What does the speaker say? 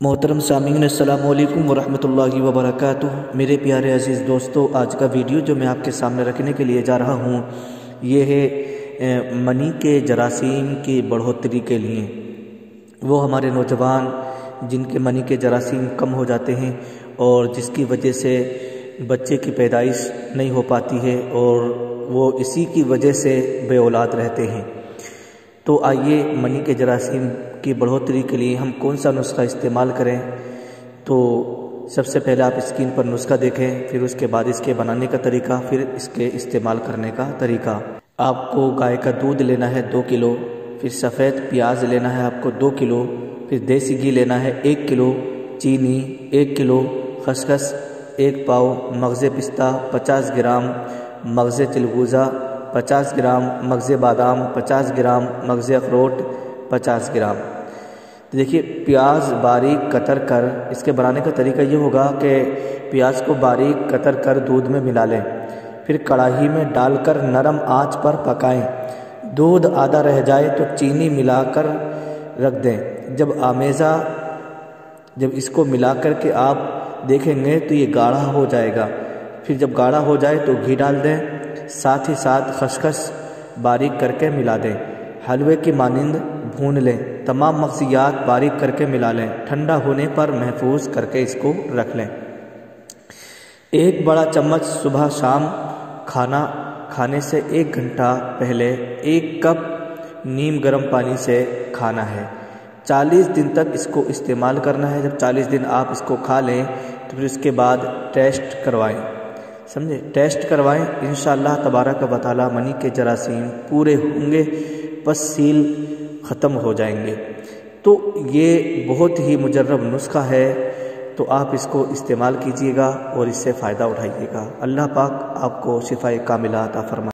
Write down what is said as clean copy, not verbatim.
محترم سامعین السلام علیکم ورحمۃ اللہ وبرکاتہ۔ میرے پیارے عزیز دوستو، آج کا ویڈیو جو میں آپ کے سامنے رکھنے کے لیے جا رہا ہوں یہ ہے منی کے جراثیم کی بڑھوتری کے لیے۔ وہ ہمارے نوجوان جن کے منی کے جراثیم کم ہو جاتے ہیں اور جس کی وجہ سے بچے کی پیدائش نہیں ہو پاتی ہے اور وہ اسی کی وجہ سے بے اولاد رہتے ہیں، تو آئیے منی کے جراثیم کی بڑھوتری کے لیے ہم کون سا نسخہ استعمال کریں۔ تو سب سے پہلے آپ اسکرین پر نسخہ دیکھیں، پھر اس کے بعد اس کے بنانے کا طریقہ، پھر اس کے استعمال کرنے کا طریقہ۔ آپ کو گائے کا دودھ لینا ہے 2 کلو، پھر سفید پیاز لینا ہے آپ کو 2 کلو، پھر دیسی گھی لینا ہے 1 کلو، چینی 1 کلو، خسخس 1 پاؤ، مغز پستہ 50 گرام، مغز چلگوزہ 50 گرام، مغز بادام 50 گرام، مغز اخروٹ 50 گرام۔ دیکھیے پیاز باریک قطر کر، اس کے بنانے کا طریقہ یہ ہوگا کہ پیاز کو باریک قطر کر دودھ میں ملا لیں، پھر کڑاہی میں ڈال کر نرم آنچ پر پکائیں۔ دودھ آدھا رہ جائے تو چینی ملا کر رکھ دیں۔ جب اس کو ملا کر کے آپ دیکھیں گے تو یہ گاڑھا ہو جائے گا۔ پھر جب گاڑھا ہو جائے تو گھی ڈال دیں، ساتھ ہی ساتھ خسخس باریک کر کے ملا دیں، حلوے کی مانند بھون لیں، تمام مغزیات باریک کر کے ملا لیں، ٹھنڈا ہونے پر محفوظ کر کے اس کو رکھ لیں۔ 1 بڑا چمچ صبح شام کھانا کھانے سے 1 گھنٹہ پہلے 1 کپ نیم گرم پانی سے کھانا ہے۔ 40 دن تک اس کو استعمال کرنا ہے۔ جب 40 دن آپ اس کو کھا لیں تو پھر اس کے بعد ٹیسٹ کروائیں، سمجھے، ٹیسٹ کروائیں، انشاءاللہ تبارک و تعالی منی کے جراثیم پورے ہوں گے، بس سیل ختم ہو جائیں گے۔ تو یہ بہت ہی مجرب نسخہ ہے، تو آپ اس کو استعمال کیجئے گا اور اس سے فائدہ اٹھائیے گا۔ اللہ پاک آپ کو شفائے کاملہ عطا فرمائے۔